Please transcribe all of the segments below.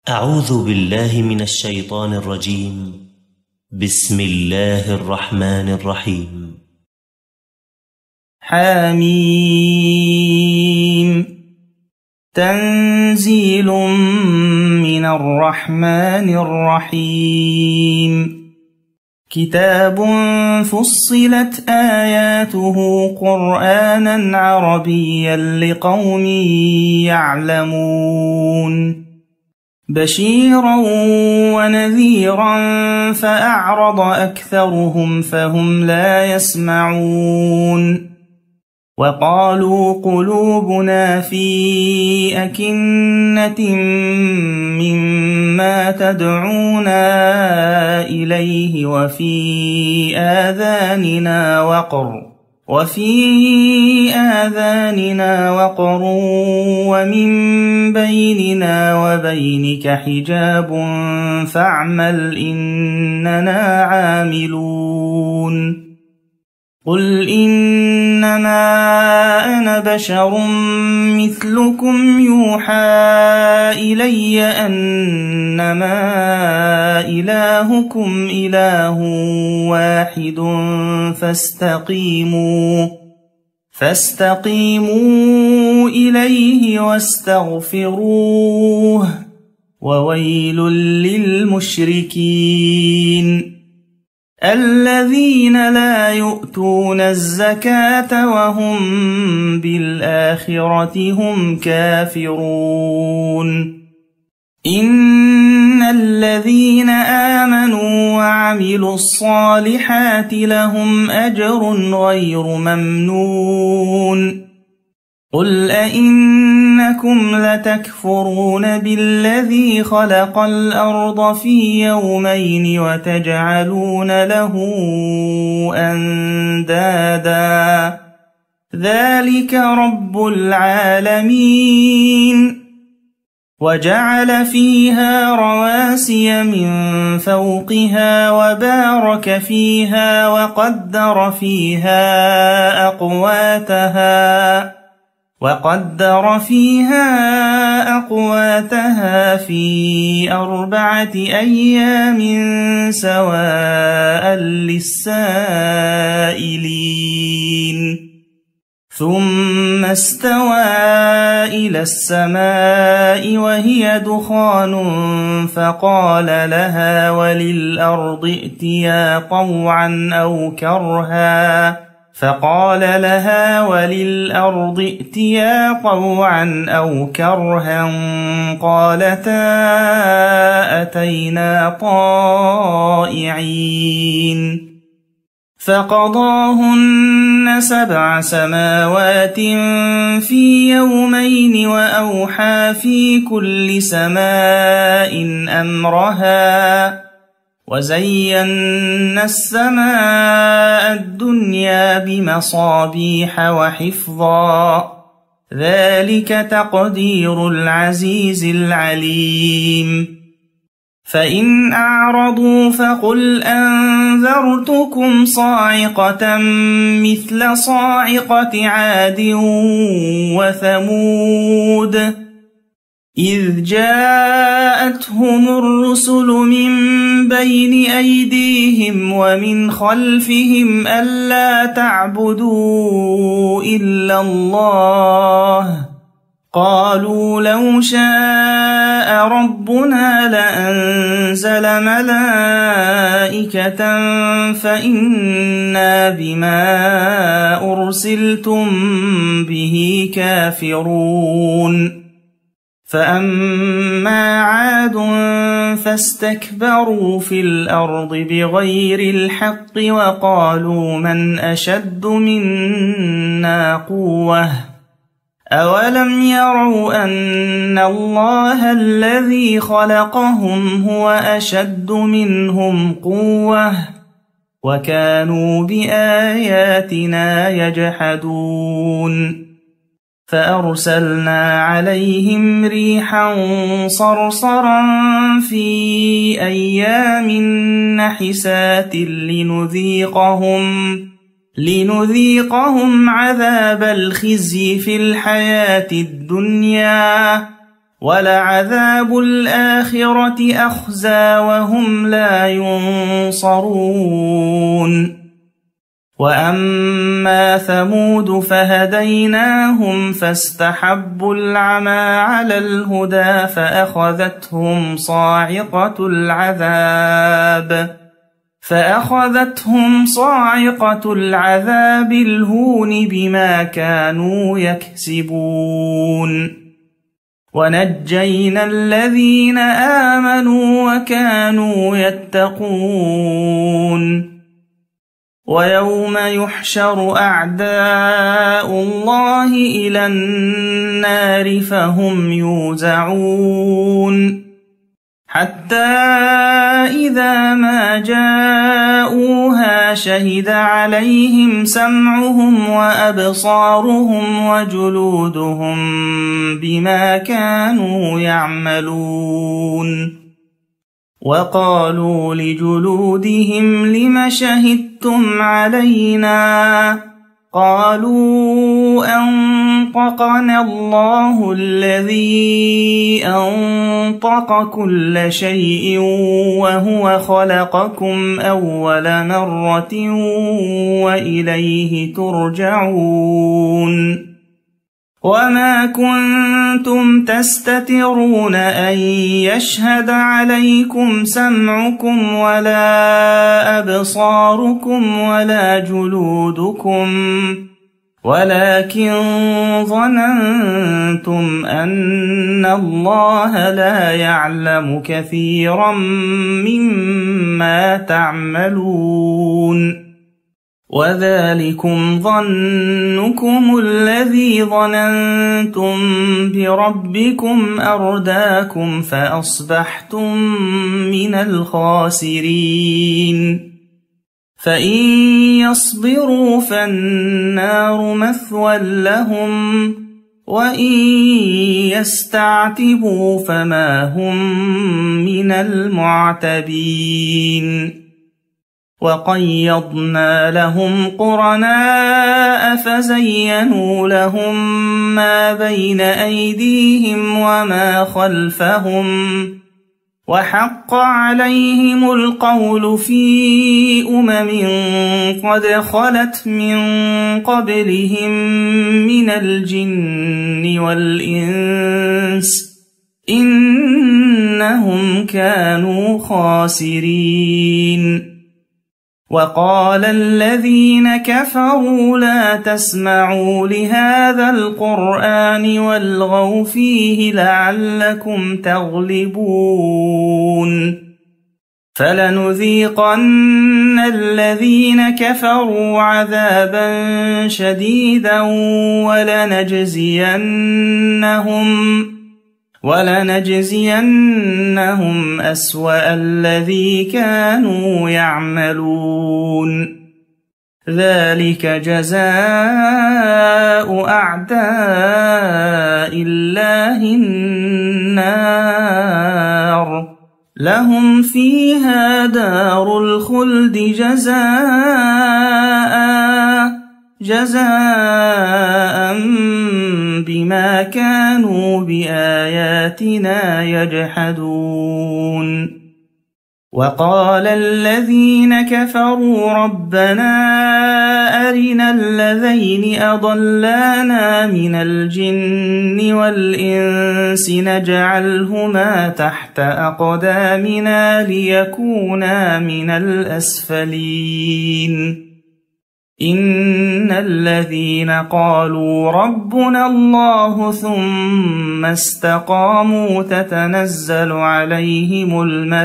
أعوذ بالله من الشيطان الرجيم. بسم الله الرحمن الرحيم. حميم. تنزيل من الرحمن الرحيم. كتاب فصلت آياته قرآنا عربيا لقوم يعلمون. بشيرا ونذيرا فأعرض أكثرهم فهم لا يسمعون. وقالوا قلوبنا في أكنة مما تدعونا إليه وفي آذاننا وقر ومن بيننا وبينك حجاب فاعمل إننا عاملون. قل إنما أنا بشر مثلكم يوحى إلي أنما إلهكم إله واحد فاستقيموا إليه واستغفروه وويل للمشركين الذين لا يؤتون الزكاة وهم بالآخرة هم كافرون. إن الذين آمنوا وعملوا الصالحات لهم أجر غير ممنون. قل أئنكم لتكفرون بالذي خلق الأرض في يومين وتجعلون له أندادا ذلك رب العالمين. وجعل فيها رواسي من فوقها وبارك فيها وقدر فيها أقواتها في 4 أيام سواء للسائلين. ثم استوى إلى السماء وهي دخان فقال لها وللأرض ائتيا طوعا أو كرها قالتا أتينا طائعين. فقضاهن 7 سماوات في يومين وأوحى في كل سماء أمرها وزينا السماء الدنيا بمصابيح وحفظا ذلك تقدير العزيز العليم. فإن أعرضوا فقل أنذرتكم صاعقة مثل صاعقة عاد وثمود إذ جاءتهم الرسل من بين أيديهم ومن خلفهم ألا تعبدوا إلا الله قالوا لو شاء ربنا لأنزل ملائكة فإنا بما أرسلتم به كافرون. فأما عاد فاستكبروا في الأرض بغير الحق وقالوا من أشد منا قوة أولم يروا أن الله الذي خلقهم هو أشد منهم قوة وكانوا بآياتنا يجحدون. فأرسلنا عليهم ريحا صرصرا في أيام نحسات لنذيقهم عذاب الخزي في الحياة الدنيا ولعذاب الآخرة أخزى وهم لا ينصرون وأما ثمود فهديناهم فاستحبوا العمى على الهدى فأخذتهم صاعقة العذاب الهون بما كانوا يكسبون ونجينا الذين آمنوا وكانوا يتقون ويوم يحشر أعداء الله إلى النار فهم يوزعون حتى إذا ما جاءوها شهد عليهم سمعهم وأبصارهم وجلودهم بما كانوا يعملون وقالوا لجلودهم لم شهدتم علينا قالوا أنطقنا الله الذي أنطق كل شيء وهو خلقكم أول مرة وإليه ترجعون وما كنتم تستترون أن يشهد عليكم سمعكم ولا أبصاركم ولا جلودكم ولكن ظننتم أن الله لا يعلم كثيرا مما تعملون وذلكم ظنكم الذي ظننتم بربكم أرداكم فأصبحتم من الخاسرين فإن يصبروا فالنار مثوى لهم وإن يستعتبوا فما هم من المعتبين وقيضنا لهم قرناء فزينوا لهم ما بين أيديهم وما خلفهم وحق عليهم القول في قد خلت من قبلهم من الجن والإنس إنهم كانوا خاسرين وقال الذين كفروا لا تسمعوا لهذا القرآن والغوا فيه لعلكم تغلبون فلنذيقن الذين كفروا عذابا شديدا ولنجزينهم أسوأ الذي كانوا يعملون ذلك جزاء أعداء الله النار لهم فيها دار الخلد جزاء بما كانوا بآياتنا يجحدون وقال الذين كفروا ربنا أرنا الذين أضلانا من الجن والإنس نجعلهما تحت أقدامنا ليكونا من الأسفلين إن الذين قالوا ربنا الله ثم استقاموا تتنزل عليهم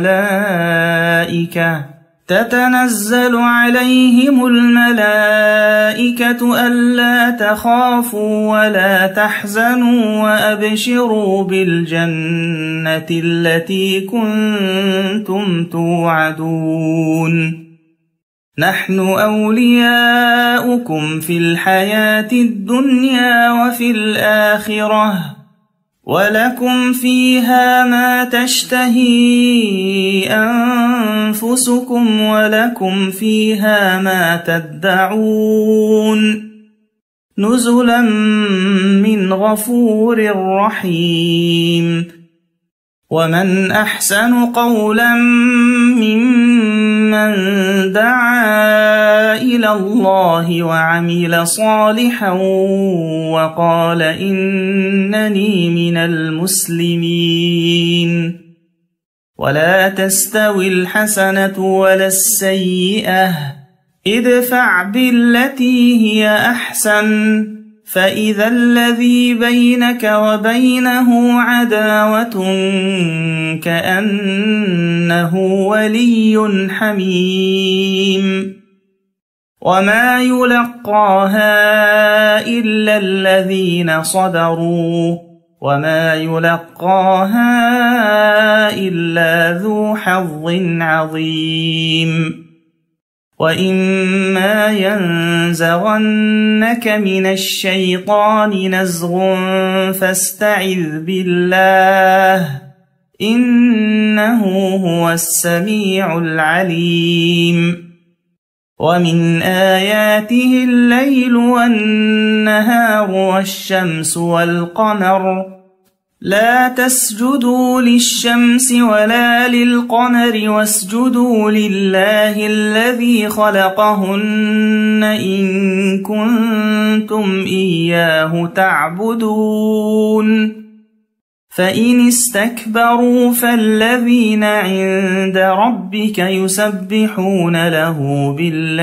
الملائكة ألا تخافوا ولا تحزنوا وأبشروا بالجنة التي كنتم توعدون نحن أولياؤكم في الحياة الدنيا وفي الآخرة ولكم فيها ما تشتهي أنفسكم ولكم فيها ما تدعون نزلا من غفور رحيم. ومن أحسن قولا ممن دعا إلى الله وعمل صالحا وقال إنني من المسلمين. ولا تستوي الحسنة ولا السيئة، ادفع بالتي هي أحسن، فإذا الذي بينك وبينه عداوة كأنه ولي حميم. وما يلقاها إلا الذين صبروا وما يلقاها إلا ذو حظ عظيم. وإما ينزغنك من الشيطان نزغ فاستعذ بالله إنه هو السميع العليم. ومن آياته الليل والنهار والشمس والقمر، لا تسجدوا للشمس ولا للقمر واسجدوا لله الذي خلقهن إن كنتم إياه تعبدون. فإن استكبروا فالذين عند ربك يسبحون له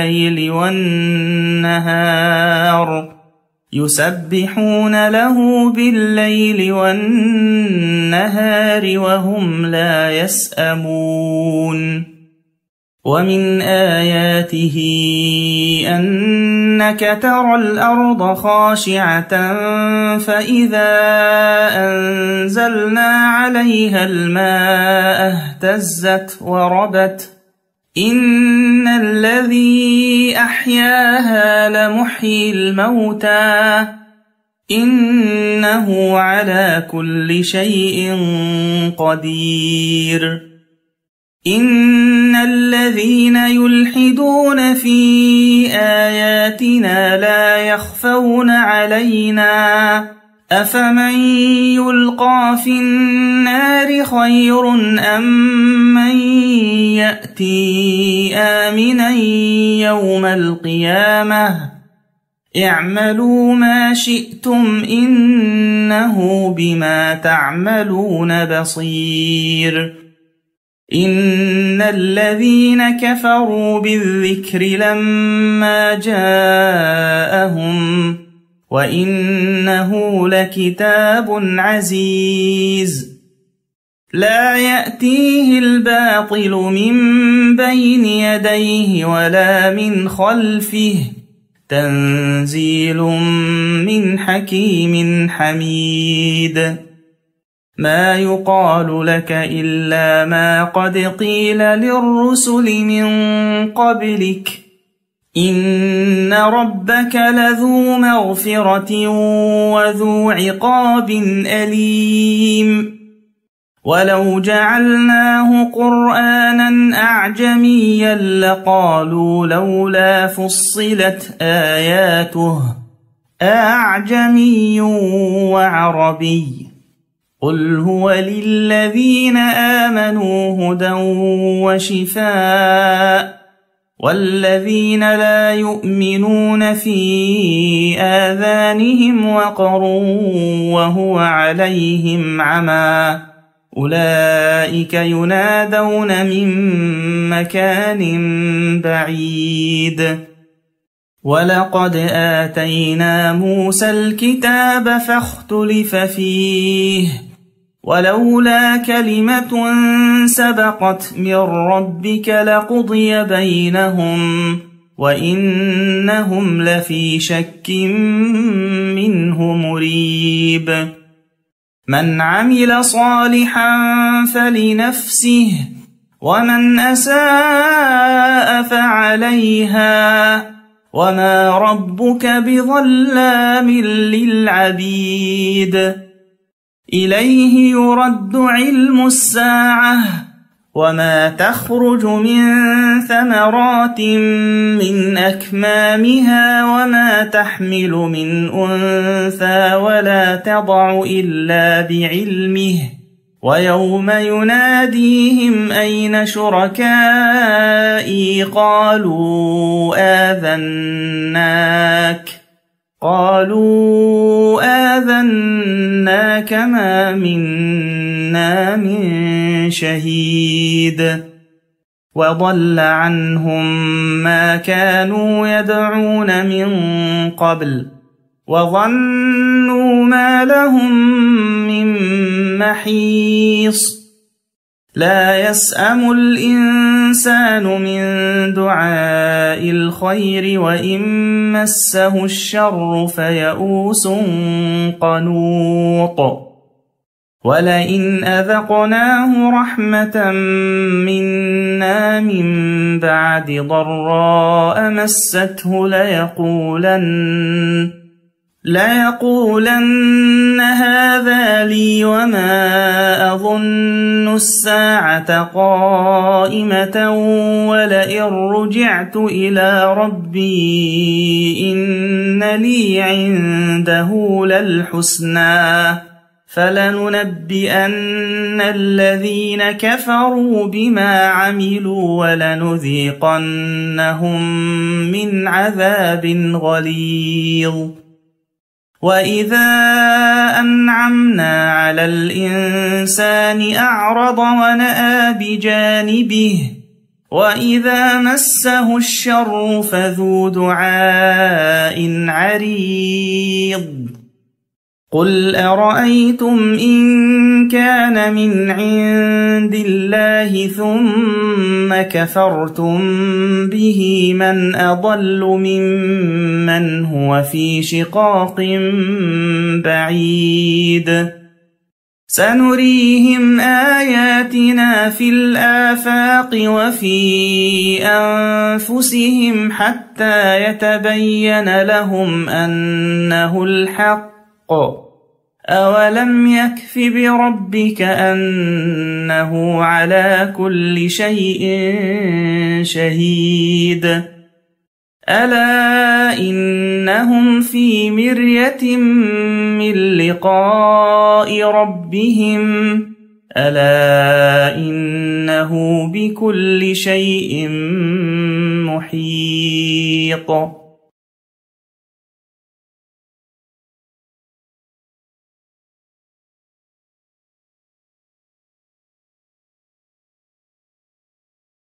بالليل والنهار وهم لا يسأمون. ومن آياته أنك ترى الأرض خاشعة فإذا أنزلنا عليها الماء اهتزت وربت. إن الذي أحياها لمحيي الموتى إنه على كل شيء قدير. إن الذين يلحدون في آياتنا لا يخفون علينا أفمن يلقى في النار خير أم من يأتي آمنا يوم القيامة اعملوا ما شئتم إنه بما تعملون بصير. إن الذين كفروا بالذكر لما جاءهم وإنه لكتاب عزيز لا يأتيه الباطل من بين يديه ولا من خلفه تنزيل من حكيم حميد. ما يقال لك إلا ما قد قيل للرسل من قبلك إن ربك لذو مغفرة وذو عقاب أليم. ولو جعلناه قرآنا أعجميا لقالوا لولا فصلت آياته أعجمي وعربي قل هو للذين آمنوا هدى وشفاء والذين لا يؤمنون في آذانهم وقر وهو عليهم عمى أولئك ينادون من مكان بعيد. ولقد آتينا موسى الكتاب فاختلف فيه ولولا كلمة سبقت من ربك لقضي بينهم وإنهم لفي شك منه مريب. من عمل صالحا فلنفسه ومن أساء فعليها وما ربك بظلام للعبيد. إليه يرد علم الساعة وما تخرج من ثمرات من أكمامها وما تحمل من أنثى ولا تضع إلا بعلمه ويوم يناديهم أين شركائي قالوا آذناك ما منا من شهيد وضل عنهم ما كانوا يدعون من قبل وظنوا ما لهم من محيص لا يسأم الإنسان من دعاء الخير وإن مسه الشر فيئوس قنوط ولئن أذقناه رحمة منا من بعد ضراء مسته ليقولن هذا لي وما أظن الساعة قائمة ولئن رجعت إلى ربي إن لي عنده للحسنى فلننبئن الذين كفروا بما عملوا ولنذيقنهم من عذاب غليظ وإذا أنعمنا على الإنسان أعرض ونأى بجانبه وإذا مسه الشر فذو دعاء عريض قل أرأيتم إن كان من عند الله ثم كفرتم به من أضل ممن هو في شقاق بعيد سنريهم آياتنا في الآفاق وفي أنفسهم حتى يتبين لهم أنه الحق أولم يكف بربك أنه على كل شيء شهيد ألا إنهم في مرية من لقاء ربهم ألا إنه بكل شيء محيط